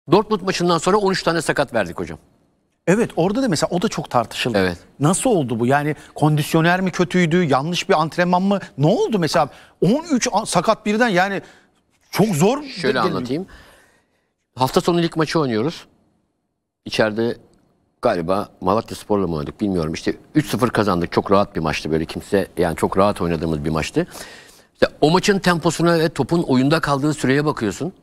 Dortmund maçından sonra 13 tane sakat verdik hocam. Evet, orada da mesela o da çok tartışıldı. Evet. Nasıl oldu bu? Yani kondisyoner mi kötüydü? Yanlış bir antrenman mı? Ne oldu mesela? 13 sakat birden, yani çok zor. Şöyle anlatayım. Hafta sonu lig maçı oynuyoruz. İçeride galiba Malatyaspor'la mı oynadık bilmiyorum. İşte 3-0 kazandık. Çok rahat bir maçtı böyle, kimse, yani çok rahat oynadığımız bir maçtı. İşte o maçın temposuna ve topun oyunda kaldığı süreye bakıyorsun.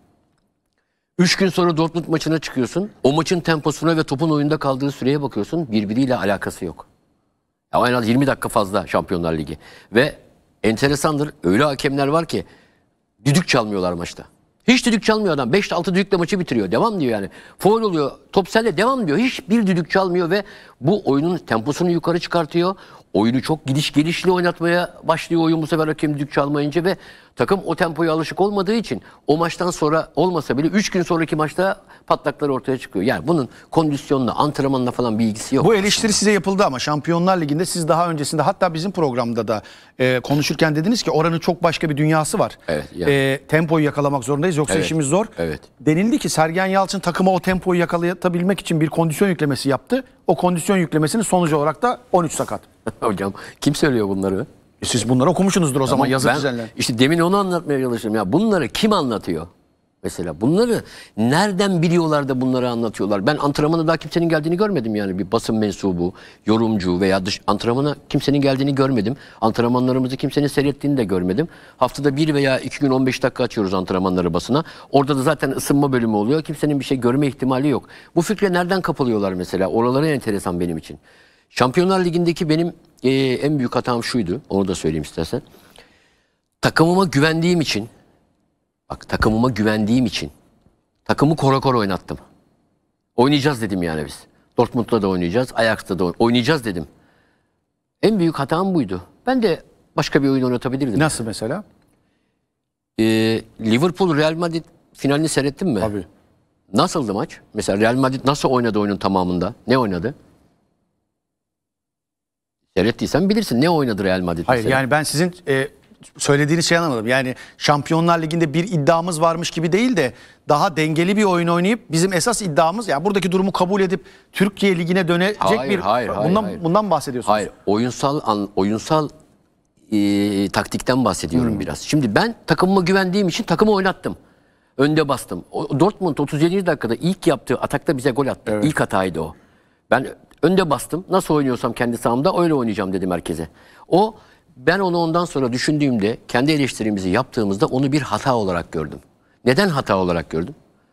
3 gün sonra Dortmund maçına çıkıyorsun. O maçın temposuna ve topun oyunda kaldığı süreye bakıyorsun. Birbiriyle alakası yok. Ya en az 20 dakika fazla Şampiyonlar Ligi. Ve enteresandır, öyle hakemler var ki düdük çalmıyorlar maçta. Hiç düdük çalmıyor adam. 5-6 düdükle maçı bitiriyor. Devam diyor yani. Faul oluyor. Top sende, devam diyor. Hiçbir düdük çalmıyor ve bu oyunun temposunu yukarı çıkartıyor. Oyunu çok gidiş gelişli oynatmaya başlıyor oyun bu sefer hakem düdük çalmayınca ve takım o tempoya alışık olmadığı için o maçtan sonra olmasa bile 3 gün sonraki maçta patlaklar ortaya çıkıyor. Yani bunun kondisyonla, antrenmanla falan bir ilgisi yok. Bu eleştiri size yapıldı ama Şampiyonlar Ligi'nde siz daha öncesinde, hatta bizim programda da konuşurken dediniz ki oranın çok başka bir dünyası var. Evet, yani. Tempoyu yakalamak zorundayız, yoksa Evet, işimiz zor. evet. Denildi ki Sergen Yalçın takıma o tempoyu yakalatabilmek için bir kondisyon yüklemesi yaptı. O kondisyon yüklemesinin sonucu olarak da 13 sakat. Hocam kim söylüyor bunları? Siz bunları okumuşsunuzdur o zaman, yazı Ben düzenler. işte demin onu anlatmaya çalıştım. Ya bunları kim anlatıyor? Mesela bunları nereden biliyorlar da bunları anlatıyorlar? Ben antrenmana daha kimsenin geldiğini görmedim yani. Bir basın mensubu, yorumcu veya dış antrenmana kimsenin geldiğini görmedim. Antrenmanlarımızı kimsenin seyrettiğini de görmedim. Haftada 1 veya 2 gün 15 dakika açıyoruz antrenmanları basına. Orada da zaten ısınma bölümü oluyor. Kimsenin bir şey görme ihtimali yok. Bu fikre nereden kapılıyorlar mesela? Oraları enteresan benim için. Şampiyonlar Ligi'ndeki benim en büyük hatam şuydu. Onu da söyleyeyim istersen. Takımıma güvendiğim için, bak takımıma güvendiğim için takımı kora kora oynattım. Oynayacağız dedim yani biz. Dortmund'la da oynayacağız, Ajax'ta da oynayacağız dedim. En büyük hatam buydu. Ben de başka bir oyun oynatabilirdim. Nasıl mesela? Liverpool Real Madrid finalini seyrettin mi? Tabii. Nasıldı maç? Mesela Real Madrid nasıl oynadı oyunun tamamında? Ne oynadı? Seyrettiysen bilirsin ne oynadı Real Madrid. Hayır mesela. yani ben sizin söylediğiniz şeyi anlamadım. Yani Şampiyonlar Ligi'nde bir iddiamız varmış gibi değil de daha dengeli bir oyun oynayıp bizim esas iddiamız, yani buradaki durumu kabul edip Türkiye Ligi'ne dönecek Hayır, bundan bahsediyorsunuz. Hayır, oyunsal taktikten bahsediyorum biraz. Şimdi ben takımıma güvendiğim için takımı oynattım. Önde bastım. Dortmund 37. dakikada ilk yaptığı atakta bize gol attı. Evet. İlk hataydı o. Ben önde bastım. Nasıl oynuyorsam kendi sahamda öyle oynayacağım dedim herkese. Ben onu ondan sonra düşündüğümde, kendi eleştirimizi yaptığımızda onu bir hata olarak gördüm. Neden hata olarak gördüm?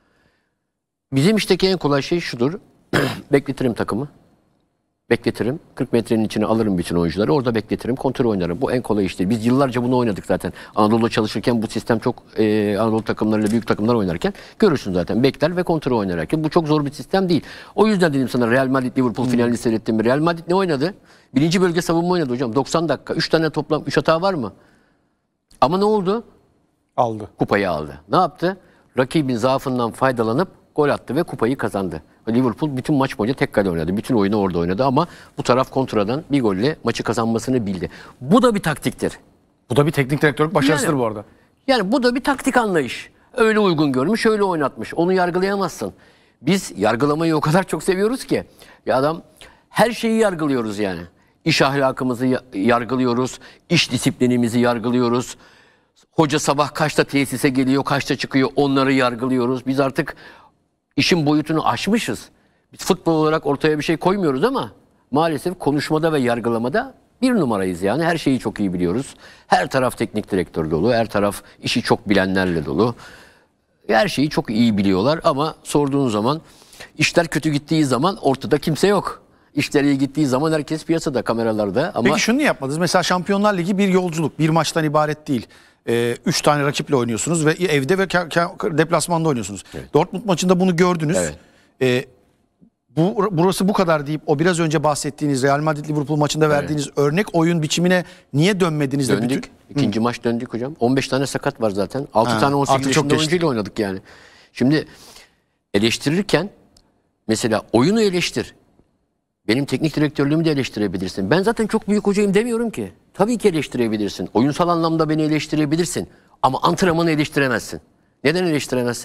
Bizim işteki en kolay şey şudur. Bekletirim takımı. Bekletirim. 40 metrenin içine alırım bütün oyuncuları. Orada bekletirim. Kontrol oynarım. Bu en kolay iştir. Biz yıllarca bunu oynadık zaten. Anadolu'da çalışırken bu sistem çok Anadolu takımlarıyla büyük takımlar oynarken görürsün zaten. Bekler ve kontrol oynarken. Bu çok zor bir sistem değil. O yüzden dedim sana, Real Madrid Liverpool finalini seyrettim. Real Madrid ne oynadı? Birinci bölge savunma oynadı hocam. 90 dakika. 3 tane toplam 3 hata var mı? Ama ne oldu? Aldı. Kupayı aldı. Ne yaptı? Rakibin zaafından faydalanıp gol attı ve kupayı kazandı. Liverpool bütün maç boyunca tek kale oynadı. Bütün oyunu orada oynadı ama bu taraf kontradan bir golle maçı kazanmasını bildi. Bu da bir taktiktir. Bu da bir teknik direktörlük başarısıdır Yani, bu arada. Yani bu da bir taktik anlayış. Öyle uygun görmüş, öyle oynatmış. Onu yargılayamazsın. Biz yargılamayı o kadar çok seviyoruz ki. Ya adam, her şeyi yargılıyoruz yani. İş ahlakımızı yargılıyoruz, iş disiplinimizi yargılıyoruz. Hoca sabah kaçta tesise geliyor, kaçta çıkıyor, onları yargılıyoruz. Biz artık işin boyutunu aşmışız. Biz futbol olarak ortaya bir şey koymuyoruz ama maalesef konuşmada ve yargılamada bir numarayız yani. Her şeyi çok iyi biliyoruz. Her taraf teknik direktör dolu, her taraf işi çok bilenlerle dolu. Her şeyi çok iyi biliyorlar ama sorduğun zaman, işler kötü gittiği zaman ortada kimse yok. İşler iyi gittiği zaman herkes piyasada, kameralarda. Ama Peki şunu yapmadınız. Mesela Şampiyonlar Ligi bir yolculuk. Bir maçtan ibaret değil. 3 tane rakiple oynuyorsunuz ve evde ve deplasmanda oynuyorsunuz. Evet. Dortmund maçında bunu gördünüz. Evet. Burası bu kadar deyip o biraz önce bahsettiğiniz Real Madrid Liverpool maçında verdiğiniz örnek oyun biçimine niye dönmediniz? Döndük. İkinci maç döndük hocam. 15 tane sakat var zaten. 6 tane 18 yaşında oyuncuyla oynadık yani. Şimdi eleştirirken mesela oyunu eleştir. Benim teknik direktörlüğümü de eleştirebilirsin. Ben zaten çok büyük hocayım demiyorum ki. Tabii ki eleştirebilirsin. Oyunsal anlamda beni eleştirebilirsin. Ama antrenmanı eleştiremezsin. Neden eleştiremezsin?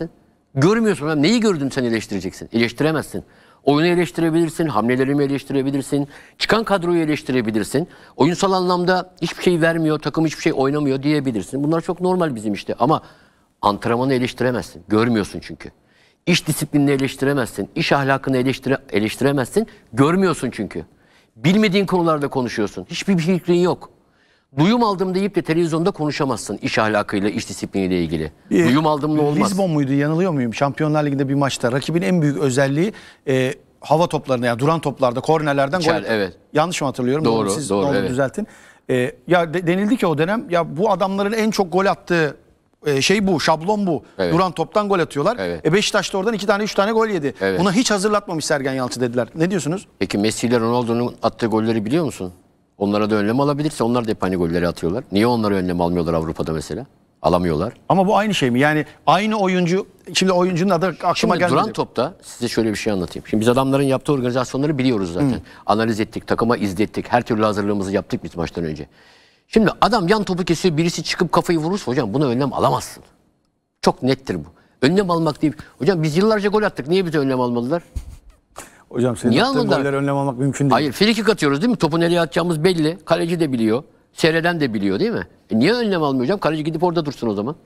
Görmüyorsun. Neyi gördün sen eleştireceksin? Eleştiremezsin. Oyunu eleştirebilirsin, hamlelerimi eleştirebilirsin, çıkan kadroyu eleştirebilirsin. Oyunsal anlamda hiçbir şey vermiyor, takım hiçbir şey oynamıyor diyebilirsin. Bunlar çok normal bizim işte ama antrenmanı eleştiremezsin. Görmüyorsun çünkü. İş disiplinini eleştiremezsin, iş ahlakını eleştiremezsin. Görmüyorsun çünkü. Bilmediğin konularda konuşuyorsun. Hiçbir fikrin yok. Duyum aldım deyip de televizyonda konuşamazsın iş ahlakıyla, iş disipliniyle ilgili. Duyum aldımla olmaz. Lisbon muydu, yanılıyor muyum? Şampiyonlar Ligi'nde bir maçta rakibin en büyük özelliği hava toplarında, yani duran toplarda, kornerlerden gol. Evet. Yanlış mı hatırlıyorum? Doğru, Siz doğru, ne olur evet. düzeltin. Denildi ki o dönem ya bu adamların en çok gol attığı şey bu, şablon bu. Evet. Duran toptan gol atıyorlar. Evet. Beşiktaş da oradan 2 tane 3 tane gol yedi. Evet. Buna hiç hazırlatmamış Sergen Yalçın dediler. Ne diyorsunuz? Peki Messi ile Ronaldo'nun attığı golleri biliyor musun? Onlara da önlem alabilirse onlar da hep aynı golleri atıyorlar. Niye onlara önlem almıyorlar Avrupa'da mesela? Alamıyorlar. Ama bu aynı şey mi? Yani aynı oyuncu, şimdi oyuncunun adı aklıma Şimdi gelmedi. duran topta size şöyle bir şey anlatayım. Şimdi biz adamların yaptığı organizasyonları biliyoruz zaten. Analiz ettik, takıma izlettik. Her türlü hazırlığımızı yaptık biz maçtan önce. Şimdi adam yan topu kesiyor, birisi çıkıp kafayı vurursa hocam buna önlem alamazsın. Çok nettir bu. Önlem almak değil. Hocam biz yıllarca gol attık. Niye bize önlem almadılar? Hocam senin Niye attığın almadılar? gollere önlem almak mümkün değil. Hayır, frikik atıyoruz değil mi? Topu nereye atacağımız belli. Kaleci de biliyor. Seyreden de biliyor değil mi? Niye önlem almıyor hocam? Kaleci gidip orada dursun o zaman.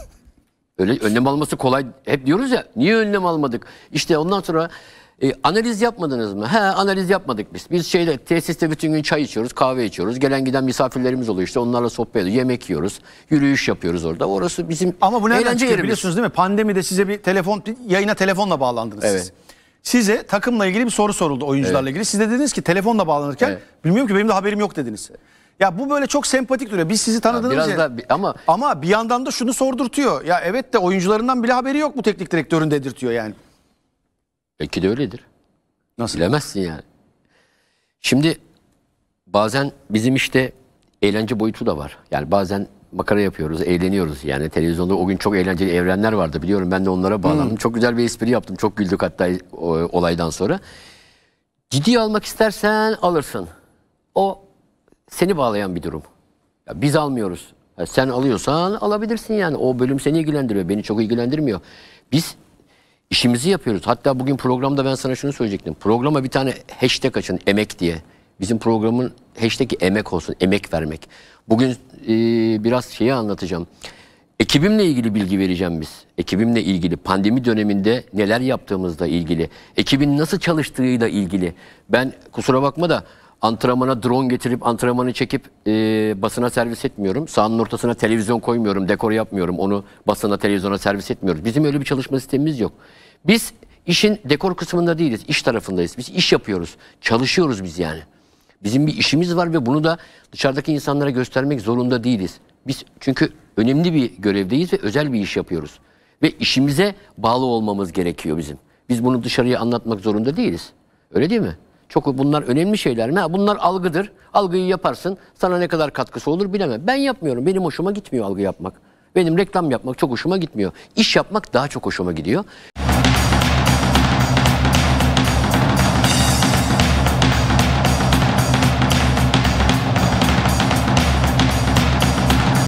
Öyle önlem alması kolay. Hep diyoruz ya, niye önlem almadık? İşte ondan sonra analiz yapmadınız mı? He, analiz yapmadık biz. Biz tesiste bütün gün çay içiyoruz, kahve içiyoruz. Gelen giden misafirlerimiz oluyor işte. Onlarla sohbet ediyoruz, yemek yiyoruz. Yürüyüş yapıyoruz orada. Orası bizim Ama bu nereden eğlence çıkıyor yerimiz. biliyorsunuz değil mi? Pandemide size bir yayına telefonla bağlandınız Evet. siz. Size takımla ilgili bir soru soruldu, oyuncularla ilgili. Siz de dediniz ki telefonla bağlanırken Evet. bilmiyorum ki benim de haberim yok dediniz. Ya bu böyle çok sempatik duruyor. Biz sizi tanıdığınız Biraz için. da Ama bir yandan da şunu sordurtuyor. Ya evet de oyuncularından bile haberi yok bu teknik direktörün dedirtiyor yani. belki de öyledir. Nasıl? Bilemezsin yani. Şimdi bazen bizim işte eğlence boyutu da var. Yani bazen makara yapıyoruz, eğleniyoruz. Yani televizyonda o gün çok eğlenceli evrenler vardı biliyorum. Ben de onlara bağlandım. Çok güzel bir espri yaptım. Çok güldük hatta olaydan sonra. Ciddiye almak istersen alırsın. O seni bağlayan bir durum. Ya biz almıyoruz. Ya sen alıyorsan alabilirsin yani. O bölüm seni ilgilendiriyor. Beni çok ilgilendirmiyor. Biz İşimizi yapıyoruz. Hatta bugün programda ben sana şunu söyleyecektim. Programa bir tane hashtag açın, emek diye. Bizim programın hashtag'i emek olsun, emek vermek. Bugün biraz şeyi anlatacağım. Ekibimle ilgili bilgi vereceğim biz. Ekibimle ilgili, pandemi döneminde neler yaptığımızla ilgili, ekibin nasıl çalıştığıyla ilgili. Ben kusura bakma da antrenmana drone getirip antrenmanı çekip basına servis etmiyorum. Sahanın ortasına televizyon koymuyorum, dekor yapmıyorum. Onu basına, televizyona servis etmiyoruz. Bizim öyle bir çalışma sistemimiz yok. Biz işin dekor kısmında değiliz, iş tarafındayız. Biz iş yapıyoruz, çalışıyoruz biz yani. Bizim bir işimiz var ve bunu da dışarıdaki insanlara göstermek zorunda değiliz. Biz çünkü önemli bir görevdeyiz ve özel bir iş yapıyoruz. Ve işimize bağlı olmamız gerekiyor bizim. Biz bunu dışarıya anlatmak zorunda değiliz. Öyle değil mi? Çok bunlar önemli şeyler mi? Bunlar algıdır. Algıyı yaparsın. Sana ne kadar katkısı olur bilemem. Ben yapmıyorum. Benim hoşuma gitmiyor algı yapmak. Benim reklam yapmak çok hoşuma gitmiyor. İş yapmak daha çok hoşuma gidiyor.